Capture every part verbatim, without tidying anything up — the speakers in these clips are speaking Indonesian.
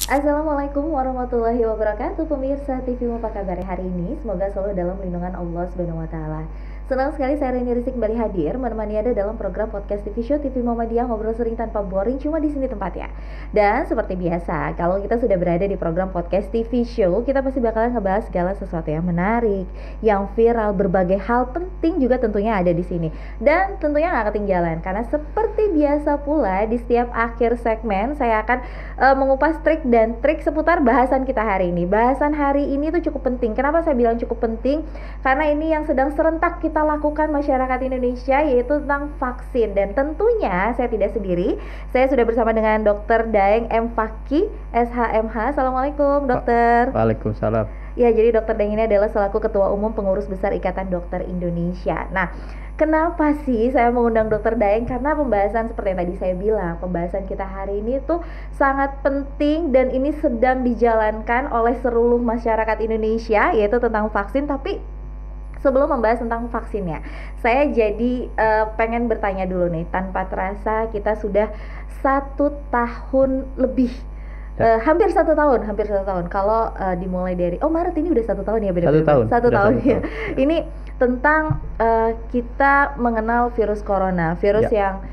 Assalamualaikum warahmatullahi wabarakatuh, pemirsa T V apa kabar hari ini? Semoga selalu dalam lindungan Allah Subhanahu wa taala. Senang sekali saya Rini Rizky kembali hadir menemani Anda dalam program podcast T V Show T V Muhammadiyah, ngobrol sering tanpa boring, cuma di sini tempatnya. Dan seperti biasa, kalau kita sudah berada di program podcast T V Show, kita pasti bakalan ngebahas segala sesuatu yang menarik, yang viral, berbagai hal penting juga tentunya ada di sini. Dan tentunya nggak ketinggalan karena seperti biasa pula di setiap akhir segmen saya akan uh, mengupas trik dan trik seputar bahasan kita hari ini. Bahasan hari ini tuh cukup penting. Kenapa saya bilang cukup penting? Karena ini yang sedang serentak kita lakukan masyarakat Indonesia, yaitu tentang vaksin. Dan tentunya saya tidak sendiri. Saya sudah bersama dengan Dokter Daeng M. Fakih, S H M H. Assalamualaikum, Dokter. Waalaikumsalam. Ya, jadi Dokter Daeng ini adalah selaku Ketua Umum Pengurus Besar Ikatan Dokter Indonesia. Nah, kenapa sih saya mengundang Dokter Daeng? Karena pembahasan seperti yang tadi saya bilang, pembahasan kita hari ini tuh sangat penting dan ini sedang dijalankan oleh seluruh masyarakat Indonesia, yaitu tentang vaksin. Tapi sebelum membahas tentang vaksinnya, saya jadi uh, pengen bertanya dulu nih. Tanpa terasa kita sudah satu tahun lebih, ya. uh, hampir satu tahun, hampir satu tahun. Kalau uh, dimulai dari, oh Maret ini udah satu tahun ya, benar-benar satu tahun, satu tahun satu ya. tahun. Ini tentang uh, kita mengenal virus corona, virus ya. yang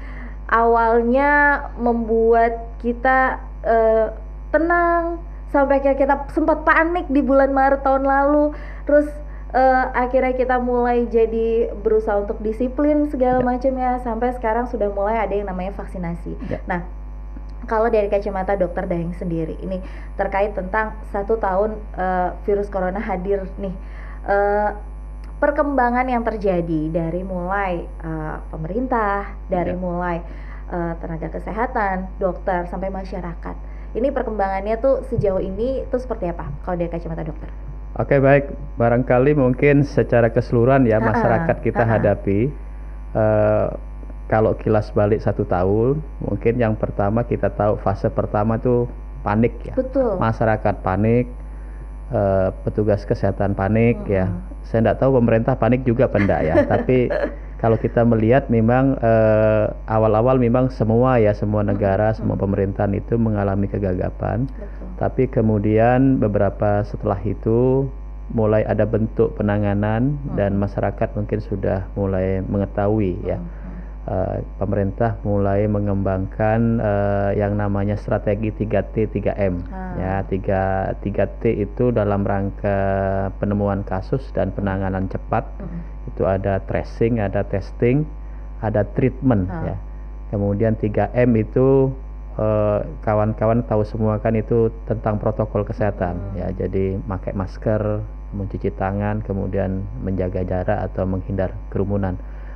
awalnya membuat kita uh, tenang sampai kayak kita sempat panik di bulan Maret tahun lalu, terus Uh, akhirnya kita mulai jadi berusaha untuk disiplin segala ya. macamnya, sampai sekarang sudah mulai ada yang namanya vaksinasi. Ya. Nah, kalau dari kacamata Dokter Daeng sendiri, ini terkait tentang satu tahun uh, virus corona hadir nih, uh, perkembangan yang terjadi dari mulai uh, pemerintah, dari ya. mulai uh, tenaga kesehatan, dokter sampai masyarakat. Ini perkembangannya tuh sejauh ini tuh seperti apa kalau dari kacamata dokter? Oke, baik, barangkali mungkin secara keseluruhan ya ha-ha, masyarakat kita ha-ha. hadapi uh, kalau kilas balik satu tahun, mungkin yang pertama kita tahu fase pertama tuh panik ya. Betul. Masyarakat panik, uh, petugas kesehatan panik hmm. ya. Saya tidak tahu pemerintah panik juga pendak ya. Tapi kalau kita melihat memang uh, awal-awal memang semua ya semua negara, hmm. semua pemerintahan itu mengalami kegagapan. Betul. Tapi kemudian beberapa setelah itu mulai ada bentuk penanganan hmm. dan masyarakat mungkin sudah mulai mengetahui hmm. ya. Uh, pemerintah mulai mengembangkan uh, yang namanya strategi tiga T tiga M hmm. ya. tiga T itu dalam rangka penemuan kasus dan penanganan cepat. Hmm. Itu ada tracing, ada testing, ada treatment hmm. ya. Kemudian tiga M itu Uh, kawan-kawan tahu semua kan itu tentang protokol kesehatan hmm. ya, jadi pakai masker, mencuci tangan, kemudian menjaga jarak atau menghindar kerumunan.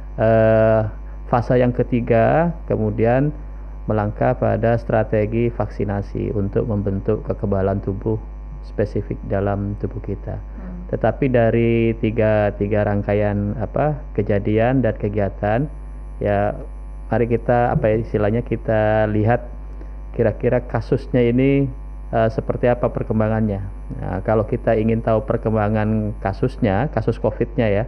Uh, fase yang ketiga kemudian melangkah pada strategi vaksinasi untuk membentuk kekebalan tubuh spesifik dalam tubuh kita. Hmm. Tetapi dari tiga tiga rangkaian apa kejadian dan kegiatan ya, mari kita apa ya, istilahnya kita lihat kira-kira kasusnya ini uh, seperti apa perkembangannya. Nah, kalau kita ingin tahu perkembangan kasusnya, kasus COVID-nya ya,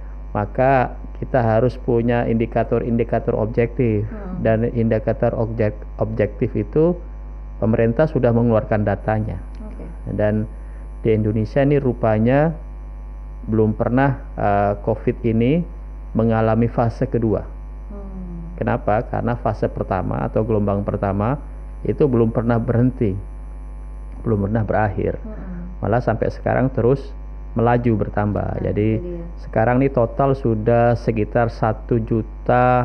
maka kita harus punya indikator-indikator objektif. Hmm. Dan indikator objek, objektif itu pemerintah sudah mengeluarkan datanya. Okay. Dan di Indonesia ini rupanya belum pernah uh, COVID ini mengalami fase kedua. Hmm. Kenapa? Karena fase pertama atau gelombang pertama itu belum pernah berhenti, belum pernah berakhir, hmm. malah sampai sekarang terus melaju bertambah. Nah, jadi jadi sekarang ini total sudah sekitar satu juta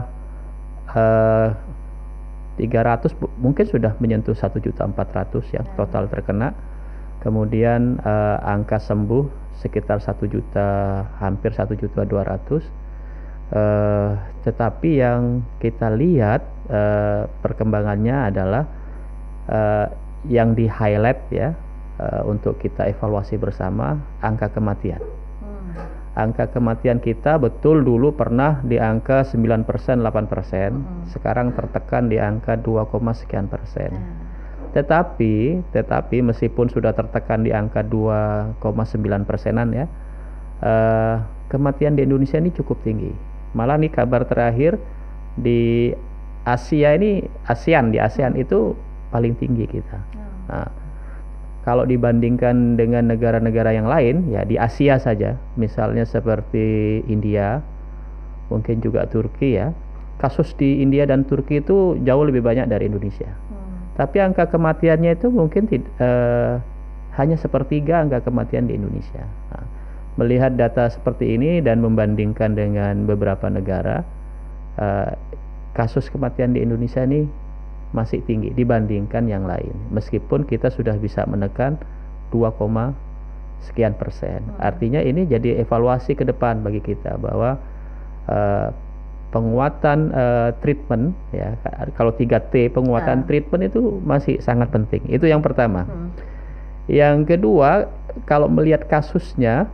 tiga ratus, mungkin sudah menyentuh satu juta empat ratus yang nah. total terkena. Kemudian uh, angka sembuh sekitar satu juta, hampir satu juta dua ratus. Uh, tetapi yang kita lihat uh, perkembangannya adalah Uh, yang di highlight ya uh, untuk kita evaluasi bersama angka kematian. Hmm. Angka kematian kita betul dulu pernah di angka sembilan persen, delapan persen, hmm. sekarang tertekan di angka dua, sekian persen. Hmm. Tetapi tetapi meskipun sudah tertekan di angka dua koma sembilan persenan ya, uh, kematian di Indonesia ini cukup tinggi. Malah nih kabar terakhir di Asia ini, ASEAN di ASEAN hmm. itu paling tinggi kita. Hmm. Nah, kalau dibandingkan dengan negara-negara yang lain, ya di Asia saja, misalnya seperti India, mungkin juga Turki ya, kasus di India dan Turki itu jauh lebih banyak dari Indonesia. Hmm. Tapi angka kematiannya itu mungkin tid- eh, hanya sepertiga angka kematian di Indonesia. Nah, melihat data seperti ini dan membandingkan dengan beberapa negara, eh, kasus kematian di Indonesia ini masih tinggi dibandingkan yang lain, meskipun kita sudah bisa menekan dua, sekian persen. Hmm. Artinya ini jadi evaluasi ke depan bagi kita bahwa uh, penguatan uh, treatment ya, kalau tiga T penguatan hmm. treatment itu masih sangat penting. Itu yang pertama. Hmm. Yang kedua, kalau melihat kasusnya,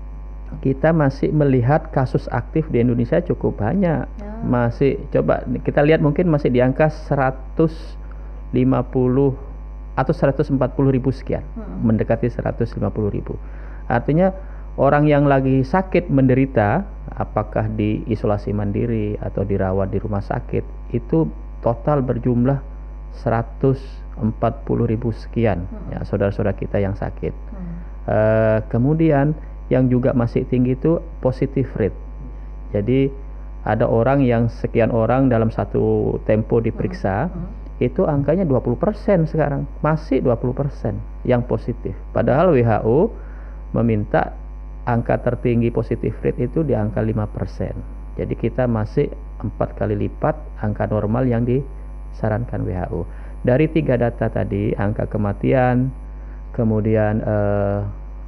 kita masih melihat kasus aktif di Indonesia cukup banyak. Ya. Masih coba kita lihat mungkin masih di angka seratus lima puluh atau seratus empat puluh ribu sekian, hmm. mendekati seratus lima puluh ribu. Artinya orang yang lagi sakit menderita, apakah di isolasi mandiri atau dirawat di rumah sakit, itu total berjumlah seratus empat puluh ribu sekian, hmm. ya saudara-saudara kita yang sakit. Hmm. Uh, kemudian yang juga masih tinggi itu positive rate. Jadi ada orang yang sekian orang dalam satu tempo diperiksa, hmm. Hmm. itu angkanya dua puluh persen sekarang, masih dua puluh persen yang positif. Padahal W H O meminta angka tertinggi positive rate itu di angka lima persen. Jadi kita masih empat kali lipat angka normal yang disarankan W H O. Dari tiga data tadi, angka kematian, kemudian eh,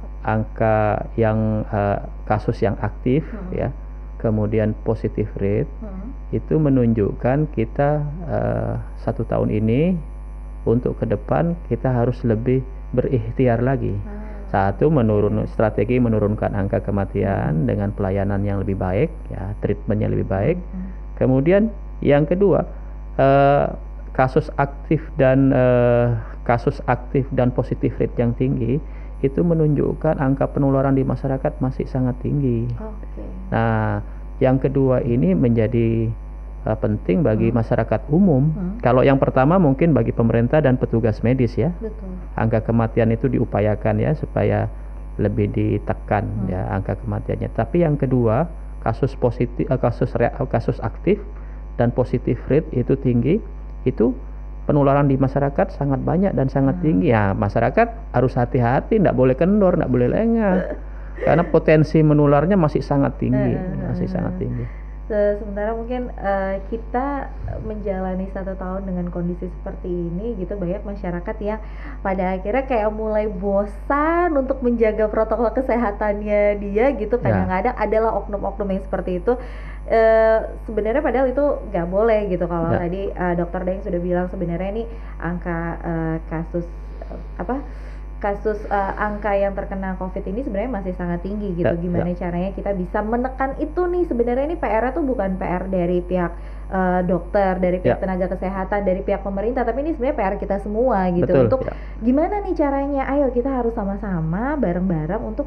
angka yang uh, kasus yang aktif, hmm. ya, kemudian positive rate, hmm. itu menunjukkan kita uh, satu tahun ini untuk ke depan kita harus lebih berikhtiar lagi. Hmm. Satu, menurun strategi menurunkan angka kematian hmm. dengan pelayanan yang lebih baik, ya, treatmentnya lebih baik. Hmm. Kemudian yang kedua, uh, kasus aktif dan uh, kasus aktif dan positive rate yang tinggi itu menunjukkan angka penularan di masyarakat masih sangat tinggi. Okay. Nah, yang kedua ini menjadi uh, penting bagi hmm. masyarakat umum. Hmm. Kalau yang pertama mungkin bagi pemerintah dan petugas medis ya. Betul. Angka kematian itu diupayakan ya supaya lebih ditekan hmm. ya angka kematiannya. Tapi yang kedua, kasus positif, uh, kasus rea, kasus aktif dan positive rate itu tinggi, itu penularan di masyarakat sangat banyak dan sangat hmm. tinggi. Ya, masyarakat harus hati-hati, tidak boleh kendor, tidak boleh lengah, karena potensi menularnya masih sangat tinggi, masih sangat tinggi. Sementara mungkin uh, kita menjalani satu tahun dengan kondisi seperti ini gitu, banyak masyarakat yang pada akhirnya kayak mulai bosan untuk menjaga protokol kesehatannya dia gitu. Kadang-kadang ya. Adalah oknum-oknum yang seperti itu. Uh, sebenarnya padahal itu nggak boleh gitu. Kalau ya. Tadi uh, dokter Daeng sudah bilang sebenarnya ini angka uh, kasus uh, apa kasus uh, angka yang terkena COVID ini sebenarnya masih sangat tinggi gitu. Ya, gimana ya. Caranya kita bisa menekan itu nih? Sebenarnya ini P R-nya tuh bukan P R dari pihak uh, dokter, dari pihak ya. Tenaga kesehatan, dari pihak pemerintah, tapi ini sebenarnya P R kita semua gitu. Betul, untuk ya. Gimana nih caranya? Ayo kita harus sama-sama bareng-bareng untuk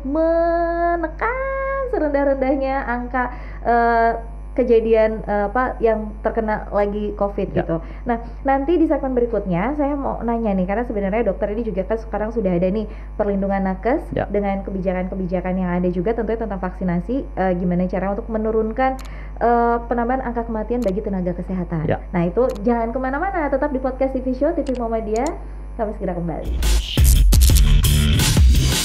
menekan serendah-rendahnya angka uh, kejadian uh, apa yang terkena lagi COVID ya. Gitu. Nah, nanti di segmen berikutnya saya mau nanya nih, karena sebenarnya dokter ini juga kan sekarang sudah ada nih perlindungan nakes ya. Dengan kebijakan-kebijakan yang ada juga tentunya tentang vaksinasi, uh, gimana cara untuk menurunkan uh, penambahan angka kematian bagi tenaga kesehatan. Ya. Nah, itu jangan kemana-mana, tetap di podcast T V Show T V Muhammadiyah, kami segera kembali.